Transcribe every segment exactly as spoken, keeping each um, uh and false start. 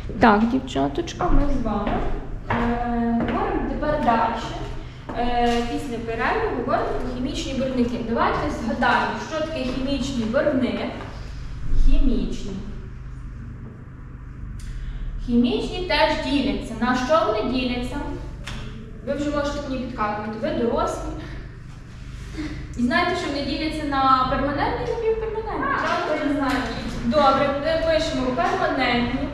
Так, дівчаточка, ми з вами е, говоримо тепер далі. Е, після перерви говоримо про хімічні барвники. Давайте згадаємо, що таке хімічний барвник. Хімічні. Хімічні теж діляться. На що вони діляться? Ви вже можете мені підказувати. Ви дорослі. І знаєте, що вони діляться на перманентні і напівперманентні? Так, я знаю. Добре, ми пишемо перманентні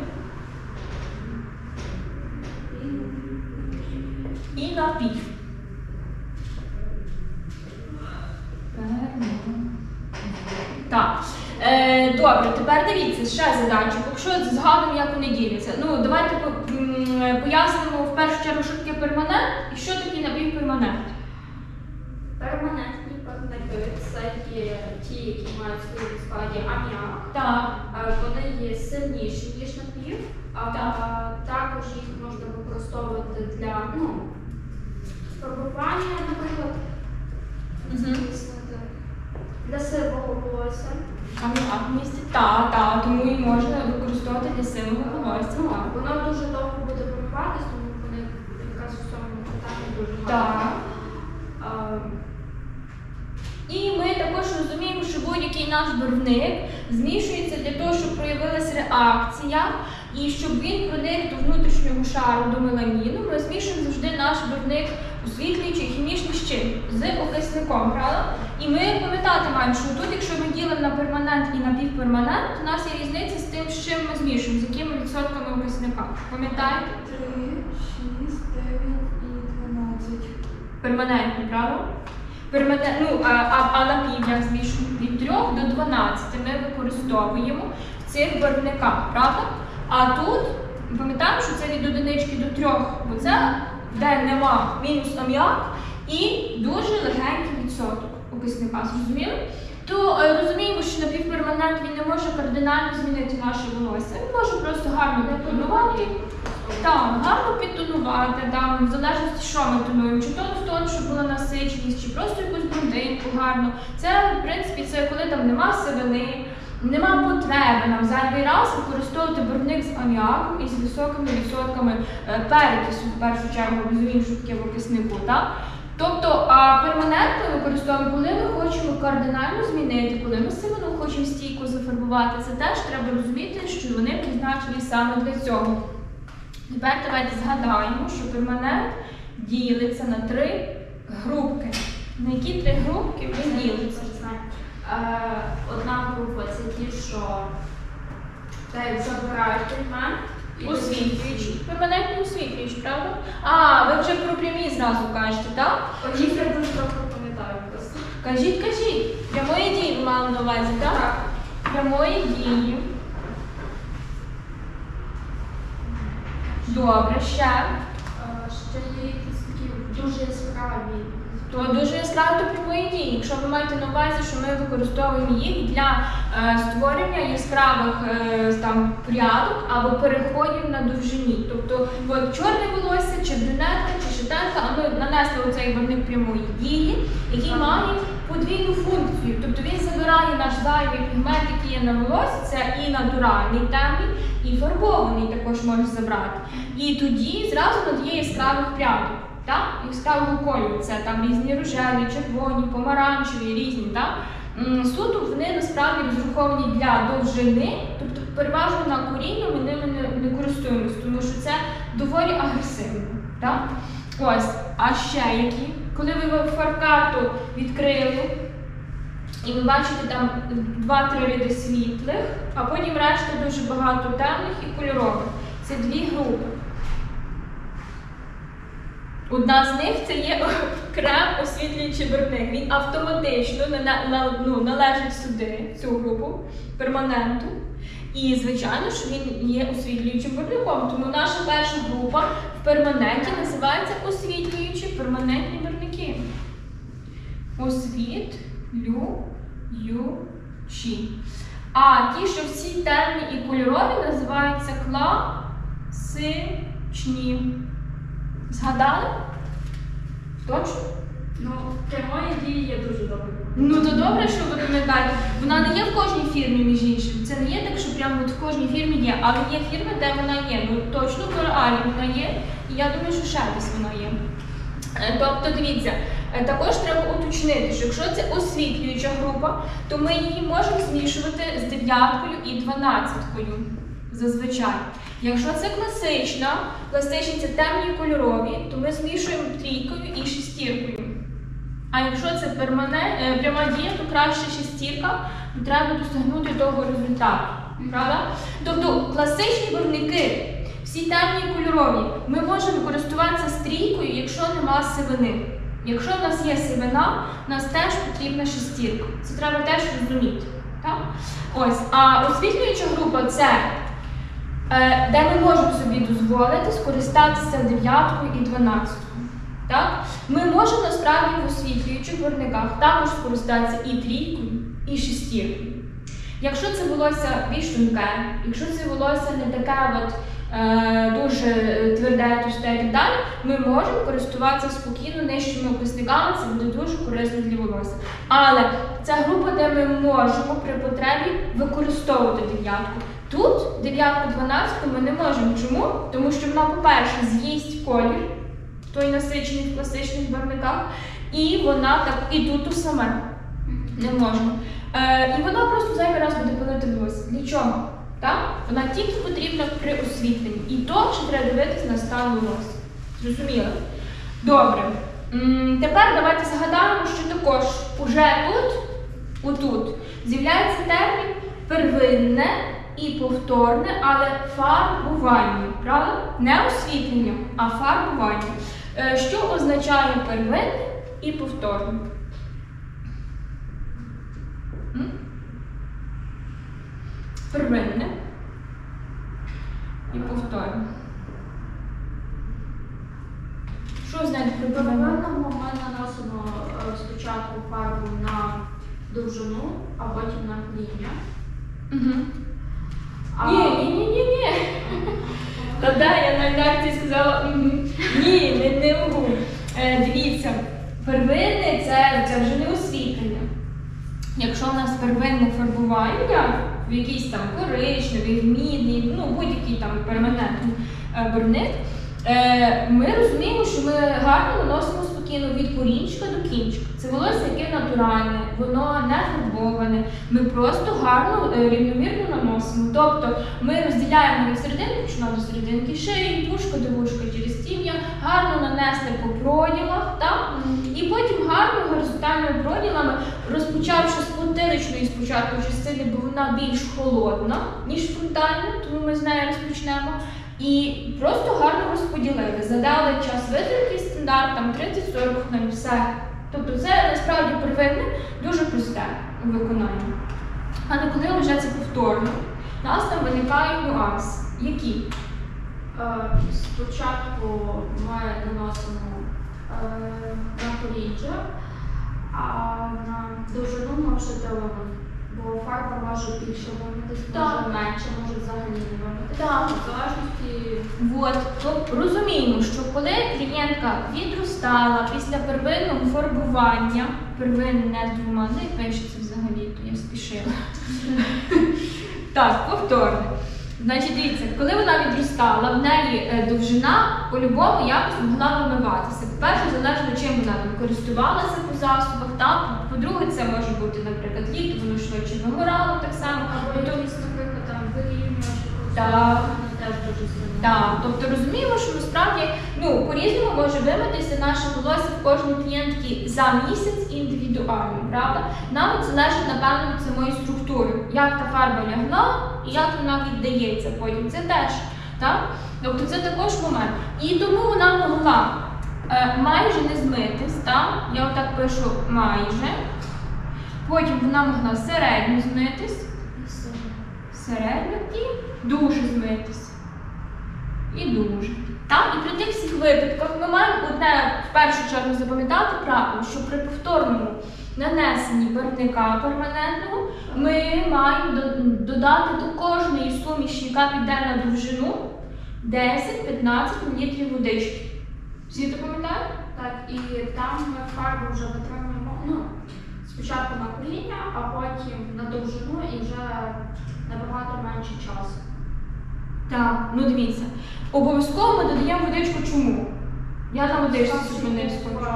і напів. Так. Е, добре, тепер дивіться, ще задачу. Якщо згадуємо, як вони діляться. Ну, давайте пояснимо в першу чергу, що таке перманент і що таке напівперманент. Перманентні барвники – це є ті, які мають в своєму складі аміак. Так. Вони є сильніші, ніж напів. Так. Також їх можна використовувати для ну, фарбування, наприклад, Угу. для сивого волосся. Аміак містить? Так, так, тому і можна використовувати для сивого волосся. Ну, Так. воно дуже довго буде формуватись, тому вони якраз у цьому питанні дуже Так. гарно. І ми також розуміємо, що будь-який наш барвник змішується для того, щоб проявилася реакція, і щоб він проник до внутрішнього шару, до меламіну, ми змішуємо завжди наш барвник освітлюючий хімічний з чим? З окисником, правда? І ми пам'ятати маємо, що тут, якщо ми ділимо на перманент і напівперманент, то у нас є різниця з тим, з чим ми змішуємо, з якими відсотками окисника. Пам'ятаєте? три, шість, дев'ять і дванадцять. Перманентні, правда? Перманент, ну, а, а, а напів'ях змішуємо від трьох до дванадцяти ми використовуємо в цих барвниках, правда? А тут, пам'ятаємо, що це від одинички до трьох, бо це, де нема мінус аміак і дуже легенький відсоток окисника, зрозуміли? То е, розуміємо, що напівперманент він не може кардинально змінити наше волосся, він може просто гарно детонувати. Так, гарно підтонувати, там, в залежності, що ми тонуємо, чи тон в тон, щоб була насиченість, чи просто якусь блондинку гарно. Це, в принципі, це коли там нема сивини, нема потреби нам зайвий раз використовувати барвник з аміаком і з високими відсотками е, перекису, в першу чергу, розуміємо, що таке в окиснику, так? Тобто, а перманент ми використовуємо, коли ми хочемо кардинально змінити, коли ми сивину хочемо стійко зафарбувати, це теж треба розуміти, що вони призначені саме для цього. Тепер давайте згадаємо, що перманент ділиться на три групки. На які три групки він ділиться? Одна група – це ті, що забирають пігмент. Освітлюючі. Перманентні освітлюючі, правда? А, ви вже про прямі зразу кажете, так? Їх я дуже трохи пам'ятаю просто. Кажіть, кажіть. Прямої дії ви мали на увазі, так? Так. Прямої дії. Добре, ще. Ще є якісь такі дуже яскраві. То дуже яскраво до прямої дії. Якщо ви маєте на увазі, що ми використовуємо їх для е, створення яскравих е, там, прядок або переходів на довжині. Тобто от, чорне волосся, чи брюнетка, чи шатенка, а ми нанесли оцей барвник прямої дії, який має подвійну функцію. Тобто він забирає наш зайвий пігмент, який є на волосі, це і натуральний темний, і фарбований також може забрати. І тоді зразу надає яскравих прядок. Так? Яскравого кольору, це там різні рожеві, червоні, помаранчеві, різні. Так? Суто вони насправді розраховані для довжини, тобто переважно на коріння ми ними не, не користуємося, тому що це доволі агресивно. Так? Ось, а ще які? Коли ви фарбкарту відкрили, і ви бачите там два-три ряди світлих, а потім решта дуже багато темних і кольорових. Це дві групи. Одна з них це є крем освітлюючий барвник. Він автоматично ну, належить сюди, цю групу перманенту. І, звичайно, що він є освітлюючим барвником. Тому наша перша група в перманенті називається освітлюючі перманентні барвники. Освітлюючі. А ті, що всі темні і кольорові, називаються класичні. Згадали? Точно? Ну, прямої дії є дуже добре. Ну то добре, що ви пам'ятаєте. Вона не є в кожній фірмі, між іншим. Це не є так, що прямо от в кожній фірмі є, але є фірми, де вона є. Ну точно в Реалі вона є, і я думаю, що ще десь вона є. Е, Тобто, дивіться, е, також треба уточнити, що якщо це освітлююча група, то ми її можемо змішувати з дев'яткою і дванадцяткою зазвичай. Якщо це класична, класичні це темні кольорові, то ми змішуємо трійкою і шестіркою. А якщо це пермане, е, пряма дія, то краще шестірка, то треба досягнути того результату. Правда? Тобто класичні барвники, всі темні кольорові, ми можемо користуватися стрійкою, якщо нема сивини. Якщо в нас є сивина, в нас теж потрібна шестірка. Це треба теж розуміти. Так? Ось. А освітлююча група це, е, де ми можемо собі дозволити скористатися дев'яткою і дванадцяткою. Так? Ми можемо насправді в освітлюючих барвниках також скористатися і трійкою, і шестіркою. Якщо це волосся більш тонке, якщо це волосся не таке от, е, дуже тверде, товсте і так далі, ми можемо користуватися спокійно нижчими описниками, це буде дуже корисно для волосся. Але це група, де ми можемо при потребі використовувати дев'ятку. Тут дев'ятку, дванадцятку ми не можемо. Чому? Тому що вона, по-перше, з'їсть колір, той насичений в класичних барвниках, і вона так, і тут то саме не можна. Е, і вона просто зайвий раз буде палити волосся. Для чого? Так? Вона тільки потрібна при освітленні. І то, що треба дивитися на стан волосся. Зрозуміло? Добре. М, тепер давайте згадаємо, що також уже тут, отут, з'являється термін первинне і повторне, але фарбування. Правда? Не освітлення, а фарбування. Е, що означає первинне і повторне? М? Первинне і повторне. Що знаєте про При первинне? первинному ми наносимо е, спочатку фарбу на довжину, а потім на кління. Угу. А- Ні, ні, ні, ні, ні. Та да, я на редакції сказала угу. Ні, не, не можу. Е, дивіться, первинне це, це вже не освітлення. Якщо в нас первинне фарбування, в якийсь там коричневий, в мідний, ну будь-який там перманентний е, барвник, е, ми розуміємо, що ми гарно наносимо спокійно від корінчика до кінчика. Це волосся, яке натуральне, воно не фарбоване, ми просто гарно, е, рівномірно наносимо. Тобто ми розділяємо від серединки, почина до серединки шиї, вушко до вушка через тім'я, гарно нанесли по проділах, так? І потім гарно горизонтальними проділами, розпочавши з потиличної спочатку частини, бо вона більш холодна, ніж фронтальна, тому ми з нею розпочнемо. І просто гарно розподілили. Задали час витримки стандарт, там тридцять-сорок хвилин, все. Тобто це насправді первинне, дуже просте у виконанні. Але коли вже це повторно, у нас там виникають нюанси. Які? Е, Спочатку ми наносимо е, на корінчик, а на довжину ми вже ділимо, бо фарба може більше вимитись, може Так. менше, може взагалі не вимитись. Так. В залежності. От, то розуміємо, що коли клієнтка відростала після первинного фарбування, первинне з двома, не пишеться взагалі, то я спішила. Так, повторне. Значить, дивіться, коли вона відростала, в неї е, довжина по-любому якось могла вимиватися. По-перше, залежно чим вона там користувалася по засобах, так? По-друге, це може бути, наприклад, літо, воно швидше вигорало так само. Або якісь, наприклад, там вирівнювач, Так. вони теж дуже сильно. Так, тобто розуміємо, що насправді ну, по-різному може вимитися наше волосся в кожній клієнтки за місяць індивідуально, правда? Нам залежить, напевно, від самої структури, як та фарба лягла і як вона віддається потім. Це теж, так? Тобто це також момент. І тому вона могла е, майже не змитись, так? Я отак пишу майже. Потім вона могла середньо змитись, середньо і дуже змитись. І дуже. Так? І при тих всіх випадках ми маємо одне в першу чергу запам'ятати правило, що при повторному нанесенні барвника перманентного ми маємо до- додати до кожної суміші, яка піде на довжину, десять-п'ятнадцять мл водички. Всі це пам'ятають? Так, і там ми фарбу вже витримуємо, ну, спочатку на коріння, а потім на довжину і вже набагато менше часу. Так, ну дивіться. Обов'язково ми додаємо водичку чому? Я на водичці зупинився.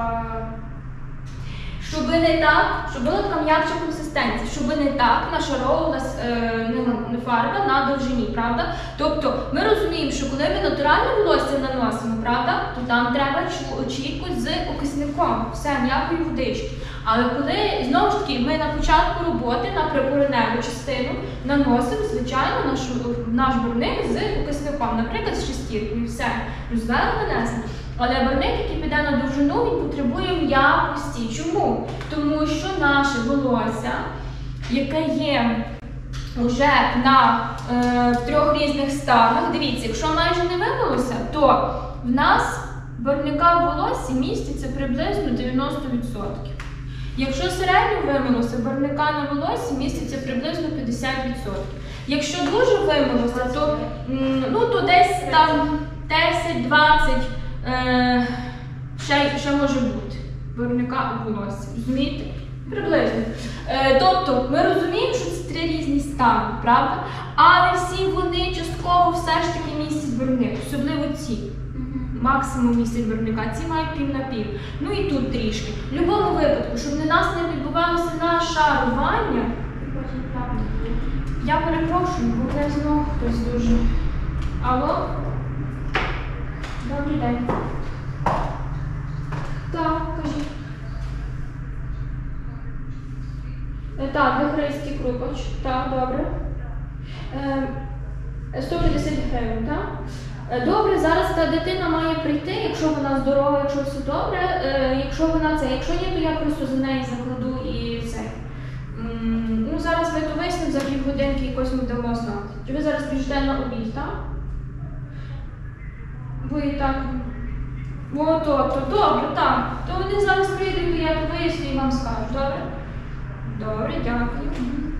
Щоб не так, щоб була така м'якша консистенція, щоб не так нашаровувалась е, не, не фарба на довжині, правда? Тобто ми розуміємо, що коли ми натуральне волосся наносимо, правда, то там треба чітко з окисником, все, ніякої водички. Але коли, знову ж таки, ми на початку роботи на прикореневу частину наносимо, звичайно, наш, наш барвник з окисником, наприклад, з шестіркою, і все, розвели, нанесли. Але барвник, який піде на довжину, він потребує м'якості. Чому? Тому що наше волосся, яке є вже на е, в трьох різних станах, дивіться, якщо майже не вимилося, то в нас барвника в волоссі міститься приблизно дев'яносто відсотків. Якщо середньо вимилося, барвника на волоссі міститься приблизно п'ятдесят відсотків. Якщо дуже вимилося, то, ну, то десь там десять-двадцять Е, ще, ще може бути барвника у волосся, розумієте? Приблизно. Е, тобто ми розуміємо, що це три різні стани, правда? Але всі вони частково все ж таки містять барвник, особливо ці. Максимум містять барвника, ці мають пів на пів. Ну і тут трішки. В будь-якому випадку, щоб на нас не відбувалося нашарування. Я перепрошую, бо не знову хтось дуже. Алло? Добрий день. Так, кажіть. Е, так, вихрейський крупач. Так, добре. Е, сто п'ятдесят гривень, так? Е, добре, зараз та дитина має прийти, якщо вона здорова, якщо все добре. Е, якщо вона це, якщо ні, то я просто за неї закладу і все. М, ну, зараз ми то вияснимо, за півгодинки якось ми дамо знати. Чи ви зараз біжите на обід, так? Ви і так. О, то, то, добре, так. То вони зараз прийдуть, то я то виясню і вам скажу. Добре? Добре, дякую.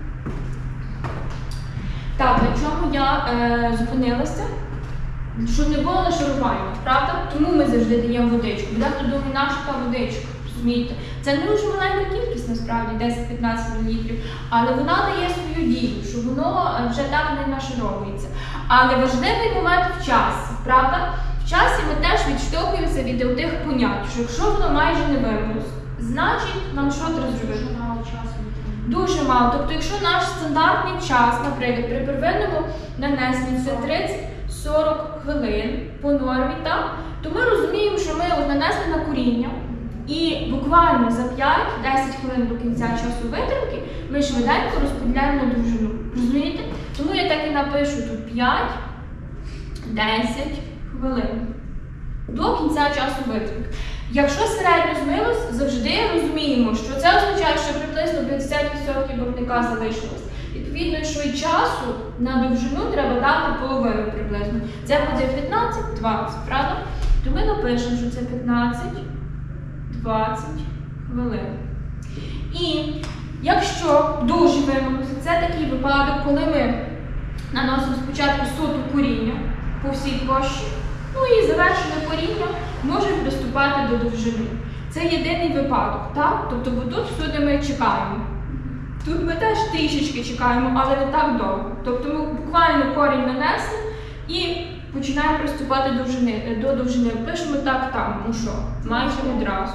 Так, на чому я е, зупинилася? Щоб не було нашарування, правда? Тому ми завжди даємо водичку. Дехто думає, наша та водичка, розумієте? Це не дуже маленька кількість, насправді, десять-п'ятнадцять мілілітрів, але вона дає свою дію, що воно вже так не нашаровується. Але важливий момент в часі, правда? В часі ми теж відштовхуємося від тих понять, що якщо воно майже не вимилося, значить нам що треба зробити? Дуже мало часу. Дуже мало. Тобто, якщо наш стандартний час, наприклад, при первинному нанесенні це тридцять-сорок хвилин по нормі, так, то ми розуміємо, що ми от нанесли на коріння і буквально за п'ять-десять хвилин до кінця часу витримки ми швиденько розподіляємо на довжину. Розумієте? Тому я так і напишу тут п'ять-десять хвилин до кінця часу витримки. Якщо середньо змилось, завжди розуміємо, що це означає, що приблизно п'ятдесят відсотків барвника залишилось. Відповідно, що і часу на довжину треба дати половину приблизно. Це буде п'ятнадцять-двадцять, правда? То ми напишемо, що це п'ятнадцять-двадцять хвилин. І якщо дуже вимилося, це такий випадок, коли ми наносимо спочатку суто коріння по всій площі, ну і завершене коріння може приступати до довжини. Це єдиний випадок, так? Тобто, бо тут всюди ми чекаємо. Тут ми теж трішечки чекаємо, але не так довго. Тобто ми буквально корінь нанесли і починаємо приступати до довжини. До довжини. Пишемо так там, ну що, майже одразу.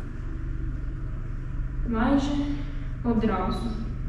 Майже одразу.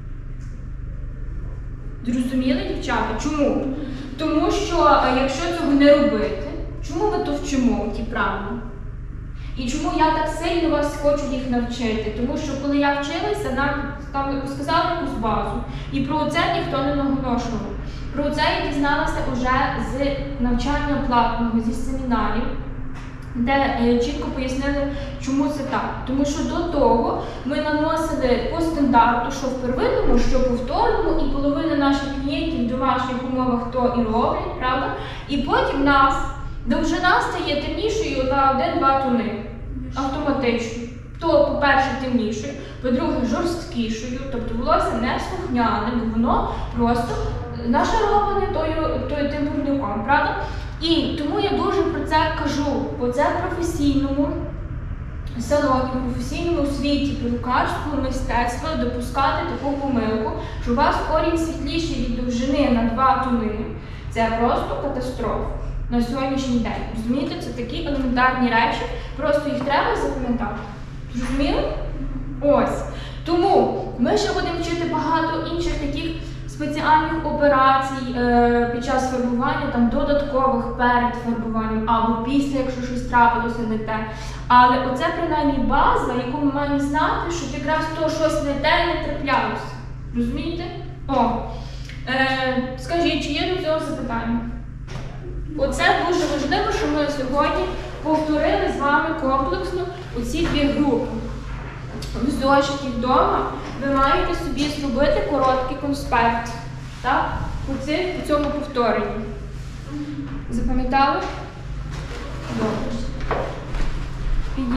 Зрозуміли, дівчата? Чому? Тому що, якщо цього не робити, чому ми то вчимо, ті правила? І чому я так сильно вас хочу їх навчити? Тому що коли я вчилася, нам там сказали якусь базу. І про це ніхто не наголошував. Про це я дізналася вже з навчання платного, зі семінарів, де е, чітко пояснили, чому це так. Тому що до того ми наносили по стандарту, що в первинному, що повторному, і половина наших клієнтів в домашніх умовах то і роблять, правда? І потім нас довжина стає темнішою на один-два тони. Автоматично. То, по-перше, темнішою, по-друге, жорсткішою, тобто волосся не слухняне, бо воно просто нашароване тою, тою тим барвником, правда? І тому я дуже про це кажу, бо це в професійному салоні, в професійному світі перукарського мистецтва допускати таку помилку, що у вас корінь світліший від довжини на два тони. Це просто катастрофа на сьогоднішній день. Розумієте, це такі елементарні речі, просто їх треба запам'ятати. Зрозуміли? Ось. Тому ми ще будемо вчити багато інших таких спеціальних операцій е, під час фарбування, там додаткових перед фарбуванням або після, якщо щось трапилося не те. Але оце принаймні база, яку ми маємо знати, щоб якраз то щось не те не траплялося. Розумієте? О, е, скажіть, чи є до цього запитання? Оце дуже важливо, що ми сьогодні повторили з вами комплексно оці дві групи. В зошиті вдома ви маєте собі зробити короткий конспект. Так? По, цим, по цьому повторенні. Запам'ятали? Добре.